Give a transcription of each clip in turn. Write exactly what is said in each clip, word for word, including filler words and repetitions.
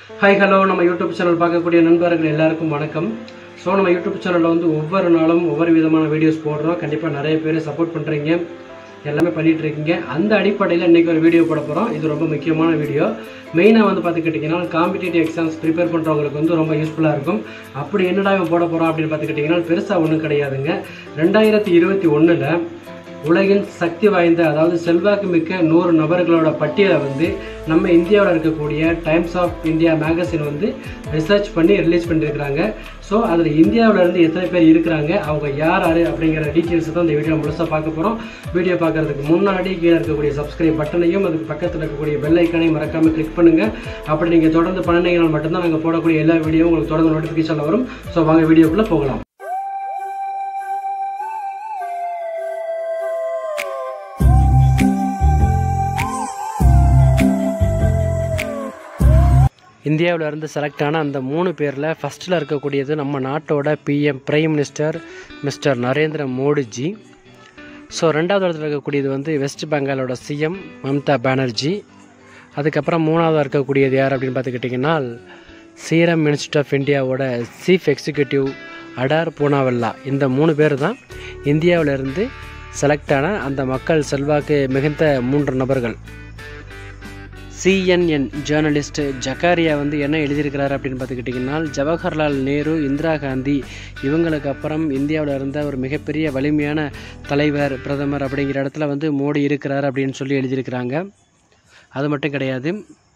Hi, hello. நம்ம YouTube channel பார்க்கக்கூடிய நண்பர்கள் எல்லாருக்கும் வணக்கம். சோ நம்ம YouTube சேனல்ல வந்து ஒவ்வொரு நாளும் ஒவ்வொரு விதமான வீடியோஸ் போடுறோம். கண்டிப்பா நிறைய பேர் சப்போர்ட் பண்றீங்க. எல்லாமே பண்ணிட்டு இருக்கீங்க. அந்த அடிப்படையில் இன்னைக்கு ஒரு வீடியோ போட போறோம். இது ரொம்ப முக்கியமான வீடியோ. மெயினா வந்து பாத்துக்கிட்டீங்கன்னா காம்படிட்டிவ் எக்ஸாம்ஸ் ப்ரிப்பேர் பண்றவங்களுக்கு வந்து ரொம்ப யூஸ்ஃபுல்லா இருக்கும். அப்படி என்னடா போட போறோம் அப்படினு பாத்துக்கிட்டீங்கன்னா பெருசா ஒண்ணும் கிடையாதுங்க. இரண்டாயிரத்து இருபத்தி ஒன்று ல உலகின் சக்தி வாய்ந்த அதாவது செல்வாக்கு மிக்க நூறு நபர்களோட பட்டியலை வந்து நம்ம இந்தியாவில் இருக்கக்கூடிய டைம்ஸ் ஆஃப் இந்தியா மேகசின் வந்து ரிசர்ச் பண்ணி ரிலீஸ் பண்ணியிருக்கிறாங்க. ஸோ அதில் இந்தியாவில் இருந்து எத்தனை பேர் இருக்கிறாங்க, அவங்க யார் யார் அப்படிங்கிற டீட்டெயில்ஸ் தான் இந்த வீடியோ முழுசாக பார்க்க போகிறோம். வீடியோ பார்க்கறதுக்கு முன்னாடி கீழே இருக்கக்கூடிய சப்ஸ்கிரைப் பட்டனையும் அதுக்கு பக்கத்தில் இருக்கக்கூடிய பெல் ஐக்கனையும் மறக்காமல் கிளிக் பண்ணுங்கள். அப்படி நீங்கள் தொடர்ந்து பண்ணினீங்கன்னா மட்டும்தான் நாங்கள் போடக்கூடிய எல்லா வீடியோவும் உங்களுக்கு தொடர்ந்து நோட்டிஃபிகேஷனில் வரும். ஸோ வாங்க வீடியோக்குள்ளே போகலாம். இந்தியாவில் இருந்து செலக்ட் ஆன அந்த மூணு பேரில் ஃபஸ்ட்டில் இருக்கக்கூடியது நம்ம நாட்டோட PM prime minister mister Narendra Modiji. So ரெண்டாவது இடத்துல இருக்கக்கூடியது வந்து வெஸ்ட் பெங்காலோட சிஎம் மம்தா பானர்ஜி. அதுக்கப்புறம் மூணாவதாக இருக்கக்கூடியது யார் அப்படின்னு பார்த்துக்கிட்டிங்கன்னா சீரம் இன்ஸ்டியூட் ஆஃப் இந்தியாவோட சீஃப் எக்ஸிக்யூட்டிவ் அடார் பூனாவல்லா. இந்த மூணு பேர் தான் இந்தியாவிலிருந்து செலக்ட் ஆன அந்த மக்கள் செல்வாக்கு மிகுந்த மூன்று நபர்கள். சிஎன்என் ஜேர்னலிஸ்ட் ஜக்காரியா வந்து என்ன எழுதியிருக்கிறார் அப்படின்னு பார்த்துக்கிட்டிங்கன்னா ஜவஹர்லால் நேரு, இந்திரா காந்தி இவங்களுக்கு அப்புறம் இந்தியாவில் இருந்த ஒரு மிகப்பெரிய வலிமையான தலைவர் பிரதமர் அப்படிங்கிற இடத்துல வந்து மோடி இருக்கிறார் அப்படின்னு சொல்லி எழுதியிருக்கிறாங்க. அது மட்டும் கிடையாது,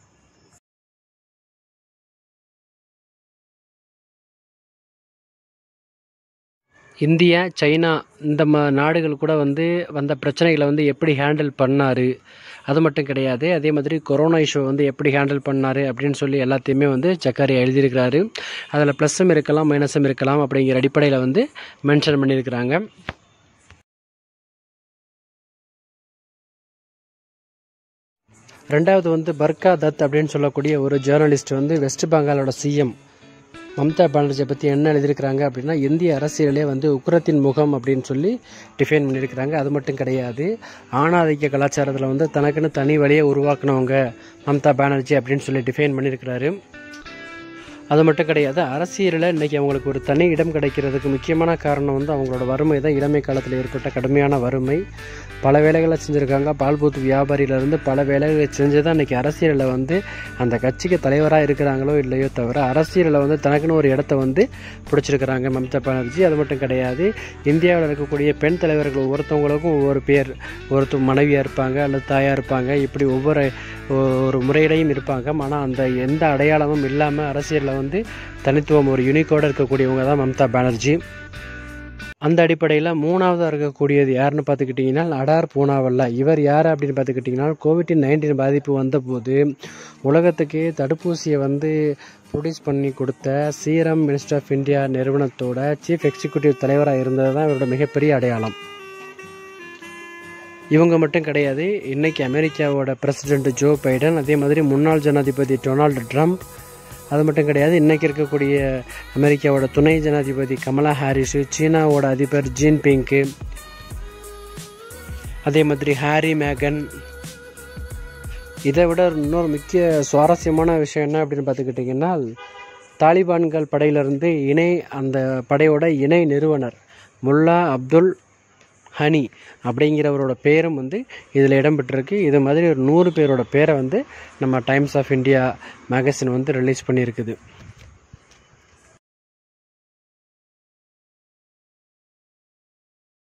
இந்தியா சைனா இந்த ம நாடுகள் கூட வந்து வந்த பிரச்சனைகளை வந்து எப்படி ஹேண்டில் பண்ணார், அது மட்டும் கிடையாது, அதே மாதிரி கொரோனா இஷ்யூ வந்து எப்படி ஹேண்டில் பண்ணார் அப்படின்னு சொல்லி எல்லாத்தையுமே வந்து ஜக்காரியா எழுதியிருக்கிறாரு. அதில் ப்ளஸ்ஸும் இருக்கலாம் மைனஸும் இருக்கலாம் அப்படிங்கிற அடிப்படையில் வந்து மென்ஷன் பண்ணியிருக்கிறாங்க. ரெண்டாவது வந்து பர்கா தத் அப்படின்னு சொல்லக்கூடிய ஒரு ஜேர்னலிஸ்ட் வந்து வெஸ்ட் பெங்காலோட சிஎம் மம்தா பானர்ஜியை பற்றி என்ன எழுதியிருக்கிறாங்க அப்படின்னா இந்திய அரசியலே வந்து உக்கிரத்தின் முகம் அப்படின்னு சொல்லி டிஃபைன் பண்ணியிருக்கிறாங்க. அது மட்டும் கிடையாது, ஆணாதிக்க கலாச்சாரத்தில் வந்து தனக்குன்னு தனி வழியை உருவாக்குனவங்க மம்தா பானர்ஜி அப்படின்னு சொல்லி டிஃபைன் பண்ணியிருக்கிறாரு. அது மட்டும் கிடையாது, அரசியலில் இன்றைக்கி அவங்களுக்கு ஒரு தனி இடம் கிடைக்கிறதுக்கு முக்கியமான காரணம் வந்து அவங்களோட வறுமை தான். இளமை காலத்தில் ஏற்பட்ட கடுமையான வறுமை. பல வேலைகளை செஞ்சுருக்காங்க. பால் பூத்து வியாபாரியிலேருந்து பல வேலைகளை செஞ்சு தான் இன்றைக்கி அரசியலில் வந்து அந்த கட்சிக்கு தலைவராக இருக்கிறாங்களோ இல்லையோ தவிர அரசியலில் வந்து தனக்குன்னு ஒரு இடத்த வந்து பிடிச்சிருக்கிறாங்க மம்தா பானர்ஜி. அது மட்டும் கிடையாது, இந்தியாவில் இருக்கக்கூடிய பெண் தலைவர்கள் ஒவ்வொருத்தவங்களுக்கும் ஒவ்வொரு பேர், ஒருத்தர் மனைவியாக இருப்பாங்க அல்லது தாயாக இருப்பாங்க, இப்படி ஒவ்வொரு ஒரு முறையிலையும் இருப்பாங்க. ஆனால் அந்த எந்த அடையாளமும் இல்லாமல் அரசியலில் வந்து தனித்துவம் ஒரு யூனிக்கோடு இருக்கக்கூடியவங்க தான் மம்தா பானர்ஜி. அந்த அடிப்படையில் மூணாவதாக இருக்கக்கூடியது யாருன்னு பார்த்துக்கிட்டிங்கன்னா அடார் பூனாவல்லா. இவர் யார் அப்படின்னு பார்த்துக்கிட்டிங்கன்னா கோவிட் நைன்டீன் பாதிப்பு வந்தபோது உலகத்துக்கே தடுப்பூசியை வந்து ப்ரொடியூஸ் பண்ணி கொடுத்த சீரம் இன்ஸ்டியூட் ஆஃப் இந்தியா நிறுவனத்தோட சீஃப் எக்ஸிக்யூட்டிவ் தலைவராக இருந்தது தான் இவரோட மிகப்பெரிய அடையாளம். இவங்க மட்டும் கிடையாது, இன்றைக்கி அமெரிக்காவோட பிரசிடென்ட் ஜோ பைடன், அதே மாதிரி முன்னாள் ஜனாதிபதி டொனால்டு ட்ரம்ப், அது மட்டும் கிடையாது இன்றைக்கி இருக்கக்கூடிய அமெரிக்காவோட துணை ஜனாதிபதி கமலா ஹாரிஸு, சீனாவோட அதிபர் ஜீன் பிங்கு, அதே மாதிரி ஹாரி மேகன். இதை விட இன்னொரு முக்கிய சுவாரஸ்யமான விஷயம் என்ன அப்படின்னு பார்த்துக்கிட்டிங்கன்னா தாலிபான்கள் படையிலிருந்து இணை அந்த படையோட இணை நிறுவனர் முல்லா அப்துல் ஹனி அப்படிங்கிறவரோட பேரும் வந்து இதில் இடம்பெற்றிருக்கு. இது மாதிரி ஒரு நூறு பேரோட பேரை வந்து நம்ம டைம்ஸ் ஆஃப் இந்தியா மேகசின் வந்து ரிலீஸ் பண்ணியிருக்குது.